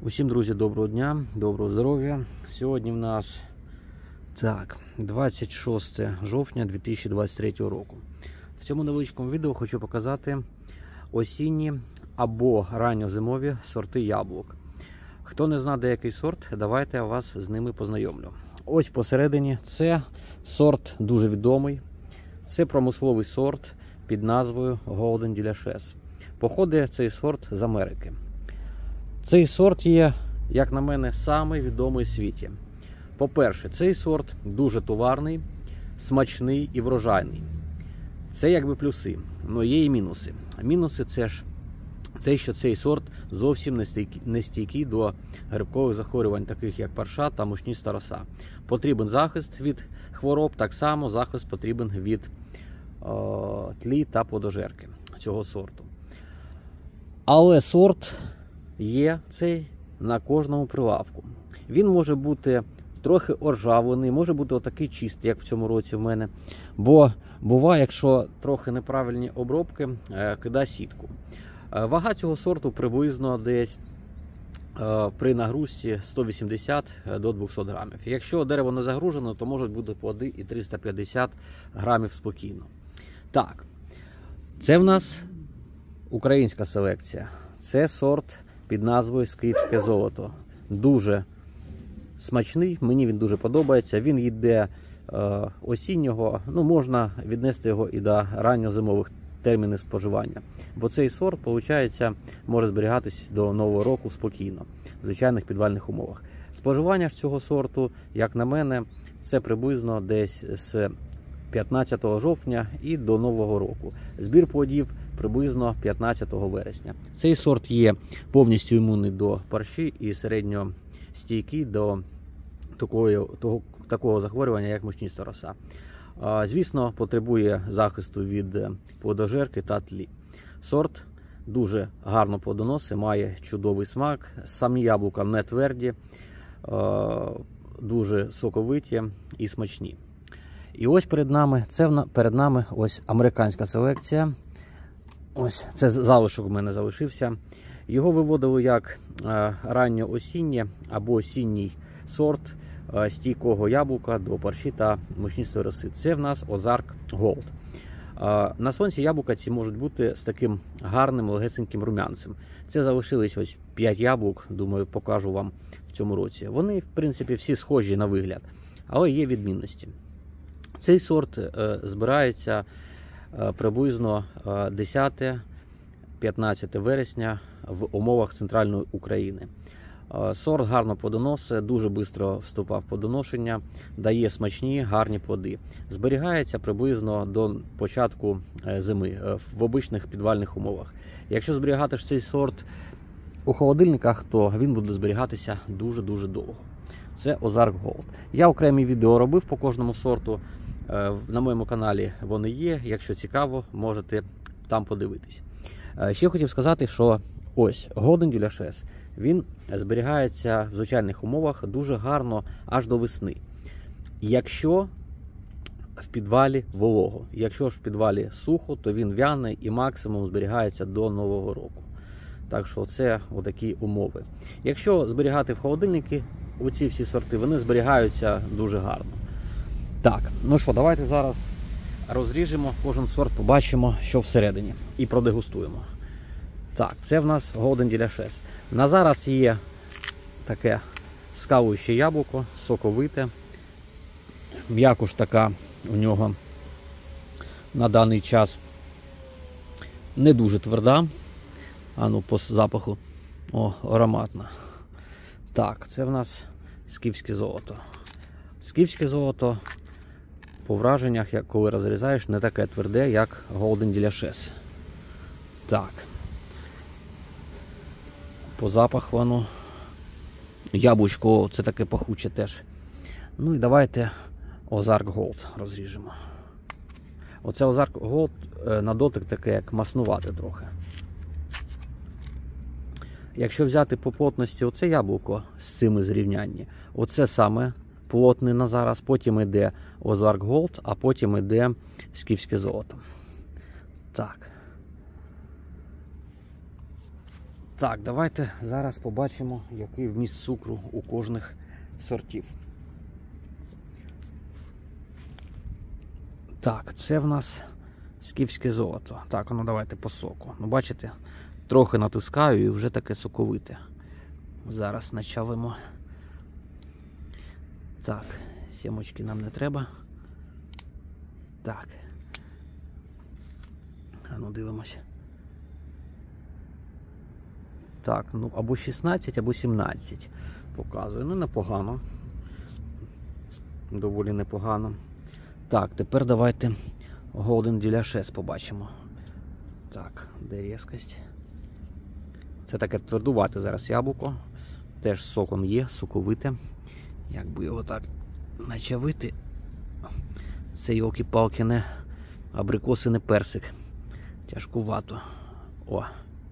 Усім, друзі, доброго дня, доброго здоров'я. Сьогодні в нас 26 жовтня 2023 року. В цьому невеличкому відео хочу показати осінні або ранньозимові сорти яблук. Хто не знає деякий сорт, давайте я вас з ними познайомлю. Ось посередині це сорт дуже відомий. Це промисловий сорт під назвою Golden Delicious. Походить цей сорт з Америки. Цей сорт є, як на мене, самий відомий у світі. По-перше, цей сорт дуже товарний, смачний і врожайний. Це якби плюси, але є і мінуси. Мінуси – це ж те, що цей сорт зовсім не стійкий до грибкових захворювань, таких як парша та мучніста роса. Потрібен захист від хвороб, так само захист потрібен від тлі та плодожерки цього сорту. Але сорт є цей на кожному прилавку. Він може бути трохи оржавлений, може бути отакий чистий, як в цьому році в мене. Бо буває, якщо трохи неправильні обробки, кидає сітку. Вага цього сорту приблизно десь при нагрузці 180 до 200 грамів. Якщо дерево не загружено, то можуть бути плоди і 350 грамів спокійно. Так, це в нас українська селекція. Це сорт під назвою Скіфське золото. Дуже смачний, мені він дуже подобається. Він йде осіннього, можна віднести його і до ранньозимових термінів споживання. Бо цей сорт, виходить, може зберігатись до Нового року спокійно, в звичайних підвальних умовах. Споживання ж цього сорту, як на мене, це приблизно десь з 15 жовтня і до Нового року. Збір плодів приблизно 15 вересня. Цей сорт є повністю імунний до парші і середньостійкий до такого захворювання, як мучніста роса. Звісно, потребує захисту від плодожерки та тлі. Сорт дуже гарно плодоносить, має чудовий смак, самі яблука не тверді, дуже соковиті і смачні. І ось перед нами ось американська селекція. Ось це залишок в мене залишився. Його виводили як ранньоосіннє або осінній сорт стійкого яблука до парші та мучнистої роси. Це в нас Ozark Gold. На сонці яблука ці можуть бути з таким гарним легесеньким рум'янцем. Це залишились ось 5 яблук, думаю, покажу вам в цьому році. Вони, в принципі, всі схожі на вигляд, але є відмінності. Цей сорт збирається приблизно 10-15 вересня в умовах центральної України. Сорт гарно плодоносить, дуже швидко вступав в плодоношення, дає смачні, гарні плоди. Зберігається приблизно до початку зими в обичних підвальних умовах. Якщо зберігати ж цей сорт у холодильниках, то він буде зберігатися дуже-дуже довго. Це Ozark Gold. Я окремі відео робив по кожному сорту. На моєму каналі вони є. Якщо цікаво, можете там подивитись. Ще хотів сказати, що ось Golden Delicious, він зберігається в звичайних умовах дуже гарно аж до весни. Якщо в підвалі волого, якщо ж в підвалі сухо, то він в'яне і максимум зберігається до Нового року. Так що це отакі умови. Якщо зберігати в холодильники, оці всі сорти, вони зберігаються дуже гарно. Так, ну що, давайте зараз розріжемо кожен сорт, побачимо, що всередині, і продегустуємо. Так, це в нас Golden Delicious. На зараз є таке скалуюче яблуко, соковите. М'якуш така у нього на даний час не дуже тверда. По запаху, ароматна. Так, це в нас Скіфське золото. Скіфське золото по враженнях, коли розрізаєш, не таке тверде, як Golden Delicious. Так. По запаху воно. Яблучко, це таке пахуче теж. Ну і давайте Ozark Gold розріжемо. Оце Ozark Gold на дотик таке, як маснувати трохи. Якщо взяти по плотності оце яблуко з цими зрівняння, оце саме плотний на зараз, потім йде Ozark Gold, а потім йде Скіфське золото. Так. Так, давайте зараз побачимо, який вміст цукру у кожних сортів. Так, це в нас скіфське золото. Так, ну давайте по соку. Ну, бачите, трохи натискаю і вже таке соковите. Зараз начавимо. Так, сімочки нам не треба. Так. А ну дивимося. Так, ну або 16, або 17 показує. Ну, непогано. Доволі непогано. Так, тепер давайте Golden Delicious побачимо. Так, де різкость? Це таке твердувате зараз яблуко. Теж соком є, соковите. Якби його так начавити. Це йолки-палки не абрикоси, не персик. Тяжкувато. О.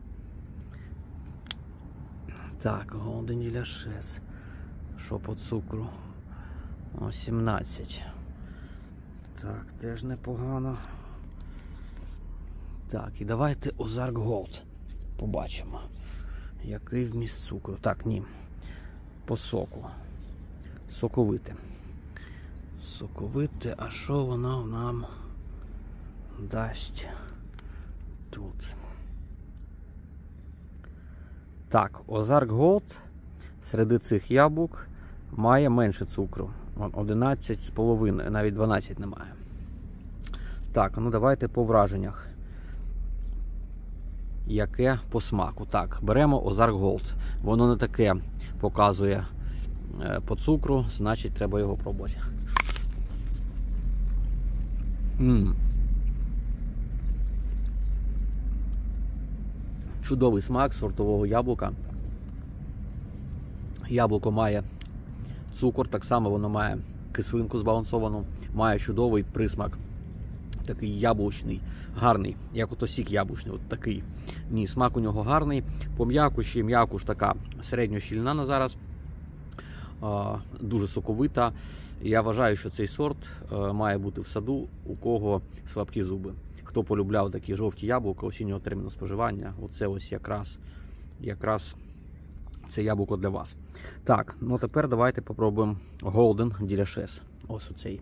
Так, Golden Delicious. Що по цукру? О, 17. Так, теж непогано. Так, і давайте Ozark Gold побачимо. Який вміст цукру. Так, ні. По соку. Соковите. Соковите, а що воно нам дасть тут? Так, Ozark Gold серед цих яблук має менше цукру. 11,5, навіть 12 немає. Так, ну давайте по враженнях. Яке по смаку. Так, беремо Ozark Gold. Воно не таке показує по цукру, значить треба його пробувати. Чудовий смак сортового яблука. Яблуко має цукор, так само воно має кислинку збалансовану, має чудовий присмак. Такий яблучний, гарний, як ото сік яблучний, от такий. Ні, смак у нього гарний. По м'якуші, м'якуш така середньощільна на зараз. Дуже соковита. Я вважаю, що цей сорт має бути в саду, у кого слабкі зуби. Хто полюбляв такі жовті яблука осіннього терміну споживання, оце ось якраз це яблуко для вас. Так, ну тепер давайте попробуємо Golden Delicious. Ось оцей.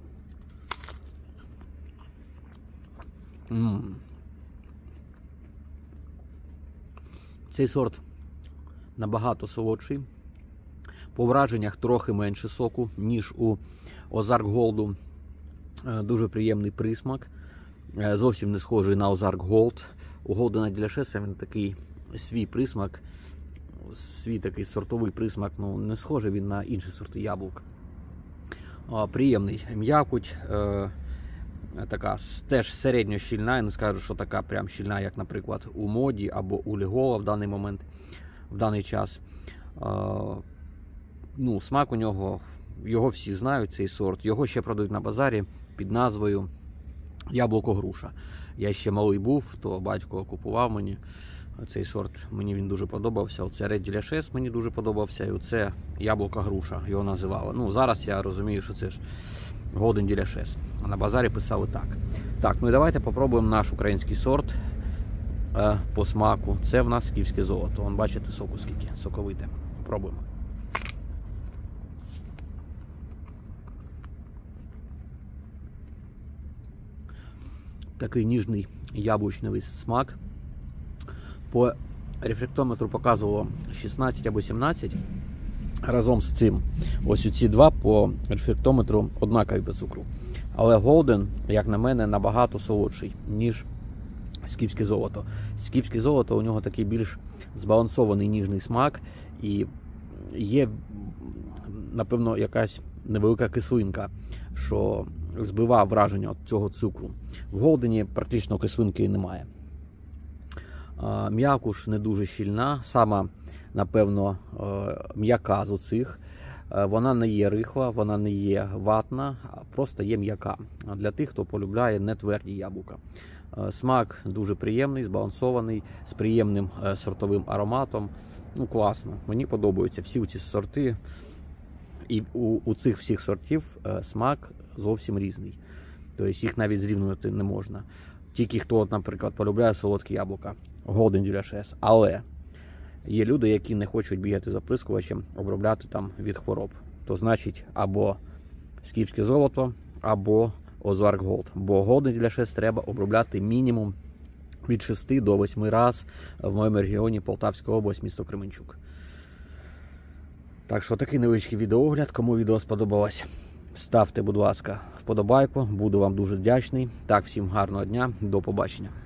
Цей сорт набагато солодший. По враженнях трохи менше соку, ніж у Ozark Gold. Дуже приємний присмак. Зовсім не схожий на Ozark Gold. У Golden Delicious він такий свій присмак, свій такий сортовий присмак, ну не схожий він на інші сорти яблук. Приємний м'якоть, така теж середньо щільна, я не скажу, що така прям щільна, як, наприклад, у Моді або у Лігола в даний момент, в даний час. Ну, смак у нього, його всі знають, цей сорт. Його ще продають на базарі під назвою яблуко-груша. Я ще малий був, то батько купував мені цей сорт. Мені він дуже подобався. Оце Red Delicious мені дуже подобався. І оце яблуко-груша його називали. Ну, зараз я розумію, що це ж Golden Delicious. А на базарі писали так. Так, ну і давайте попробуємо наш український сорт по смаку. Це в нас скіфське золото. Вон, бачите, соку скільки, соковите. Пробуємо. Такий ніжний яблучний смак. По рефрактометру показувало 16 або 17. Разом з цим, ось ці два по рефрактометру однакові по цукру. Але Golden, як на мене, набагато солодший, ніж скіфське золото. Скіфське золото, у нього такий більш збалансований ніжний смак. І є, напевно, якась невелика кислинка, що збиває враження від цього цукру. В Голдені практично кислинки немає. М'якуш не дуже щільна, сама, напевно, м'яка з оцих. Вона не є рихла, вона не є ватна, а просто є м'яка. Для тих, хто полюбляє нетверді яблука. Смак дуже приємний, збалансований, з приємним сортовим ароматом. Ну, класно, мені подобаються всі ці сорти. І у цих всіх сортів смак зовсім різний. Тобто їх навіть зрівнювати не можна. Тільки хто, наприклад, полюбляє солодкі яблука. Golden Delicious. Але Є люди, які не хочуть бігати за оприскувачем, обробляти там від хвороб. То значить або скіфське золото, або Озарк Голд. Бо годний для шест треба обробляти мінімум від 6 до 8 разів в моєму регіоні Полтавська область, місто Кременчук. Так що такий невеличкий відеоогляд. Кому відео сподобалось, ставте, будь ласка, вподобайку. Буду вам дуже вдячний. Так, всім гарного дня. До побачення.